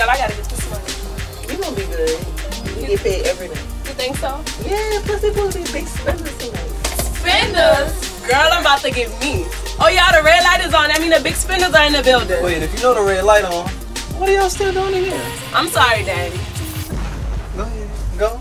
Girl, I gotta get this money. You gonna be good. You get paid every day. You think so? Yeah, plus they supposed to be big spenders tonight. Spenders? Girl, I'm about to get me. Oh, y'all, the red light is on. I mean, the big spenders are in the building. Wait, if you know the red light on, what are y'all still doing in here? I'm sorry, Daddy. Go ahead. Go.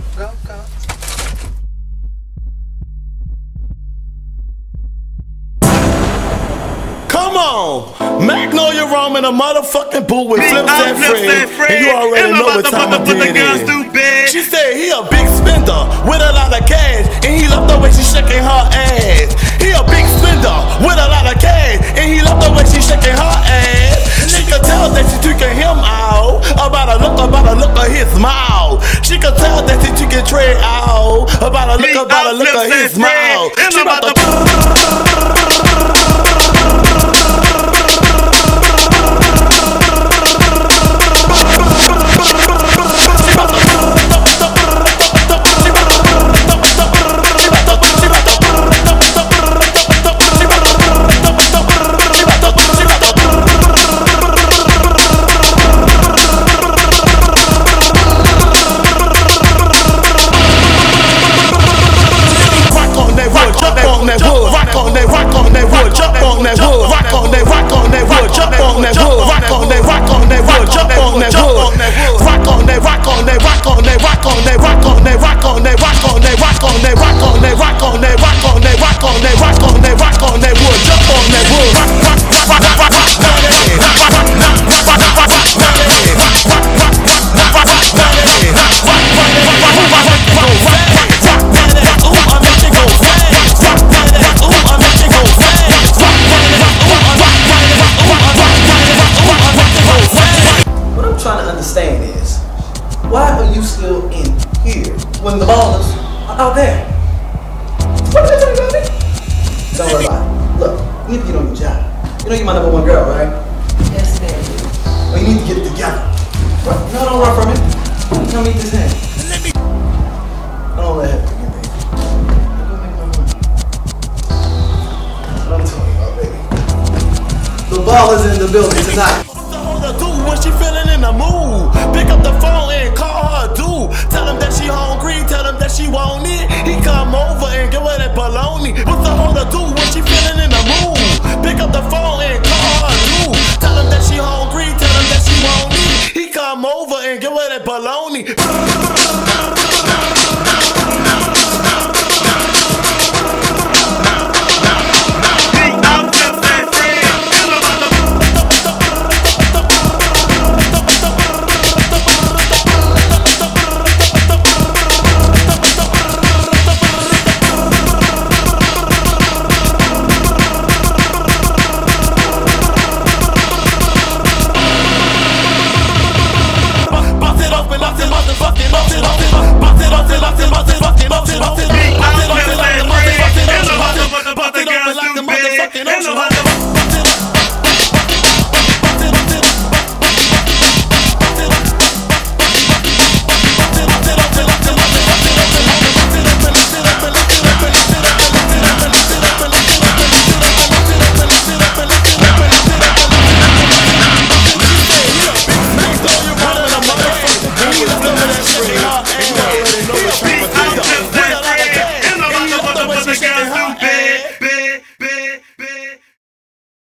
Come on! Magnolia Rhome in a motherfucking boot with Flipset Fred. And you already know what time of day it is. She said he a big spender with a lot of cash, and he loved the way she shaking her ass. He a big spender with a lot of cash, and he loved the way she shaking her ass. She could tell that she tweaking him out about a look of his mouth. She could tell that she tweaking Trey out about a look of his mouth. She about to why are you still in here when the ballers are out there? What did I tell you about me? Don't worry about it. Look, you need to get on your job. You know you're my #1 girl, right? Yes, Daddy. Well, you need to get it together. What? No, don't run from it. Come meet this hand. Don't let her forget me. Go make my money. That's what I'm talking about, baby. The ballers in the building tonight. When she feeling in the mood, pick up the phone and call her dude. Tell him that she hungry, tell him that she want it. He come over and give her that baloney. What's the hoe to do when she feeling in the mood? Pick up the phone and call her dude. Tell him that she hungry, tell him that she want it. He come over and give her that baloney. Bust it open like the motherfucking ocean.